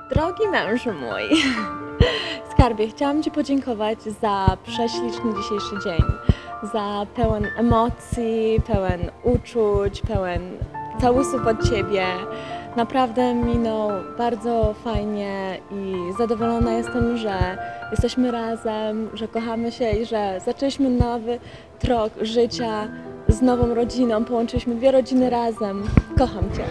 Drogi mężu mój, skarbie, chciałam Ci podziękować za prześliczny dzisiejszy dzień, za pełen emocji, pełen uczuć, pełen całusów od Ciebie. Naprawdę minął bardzo fajnie i zadowolona jestem, że jesteśmy razem, że kochamy się i że zaczęliśmy nowy trok życia z nową rodziną, połączyliśmy dwie rodziny razem. Kocham Cię.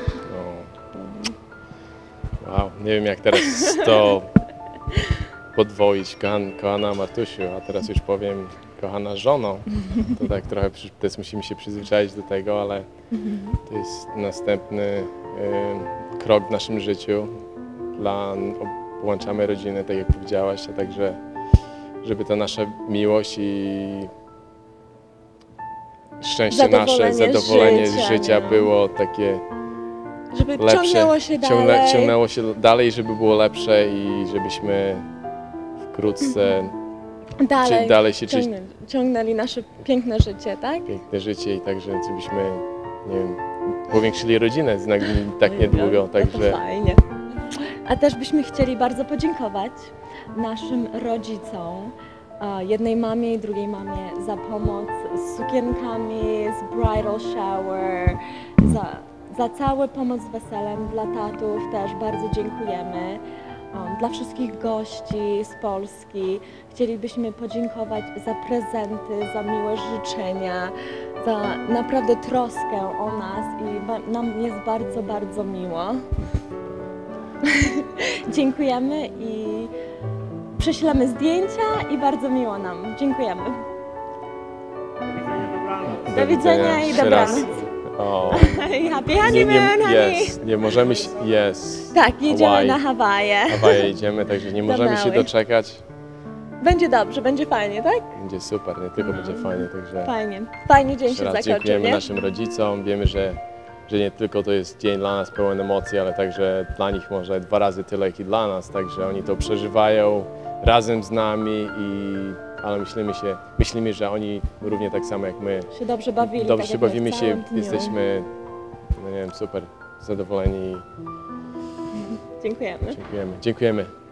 Wow, nie wiem jak teraz to podwoić, kochana Martusiu, a teraz już powiem kochana żono. To tak trochę też musimy się przyzwyczaić do tego, ale to jest następny krok w naszym życiu. Połączamy rodziny, tak jak powiedziałaś, a także żeby ta nasza miłość i szczęście nasze, zadowolenie życia było takie żeby lepsze, ciągnęło się dalej, żeby było lepsze i żebyśmy wkrótce dalej się ciągnęli nasze piękne życie, tak? Piękne życie i także żebyśmy, nie wiem, powiększyli rodzinę tak niedługo, także... To fajnie. A też byśmy chcieli bardzo podziękować naszym rodzicom, jednej mamie i drugiej mamie za pomoc z sukienkami, z bridal shower, za całą pomoc z weselem. Dla tatów też bardzo dziękujemy. Dla wszystkich gości z Polski chcielibyśmy podziękować za prezenty, za miłe życzenia, za naprawdę troskę o nas i nam jest bardzo, bardzo miło. Dziękujemy i prześlemy zdjęcia i bardzo miło nam. Dziękujemy. Do widzenia i dobranoc. Happy honeymoon, honey! Nie możemy się... Yes. Tak, jedziemy na Hawaje. Hawaje jedziemy, także nie możemy się doczekać. Będzie dobrze, będzie fajnie, tak? Będzie super, nie tylko będzie fajnie, także... Fajnie dzień się zakończył, dziękujemy naszym rodzicom, wiemy, że nie tylko to jest dzień dla nas pełen emocji, ale także dla nich może 2 razy tyle, jak i dla nas, także oni to przeżywają razem z nami ale myślimy, że oni równie tak samo jak my się dobrze bawili. Dobrze tak bawimy się, jesteśmy, no nie wiem, super zadowoleni. Dziękujemy. Dziękujemy.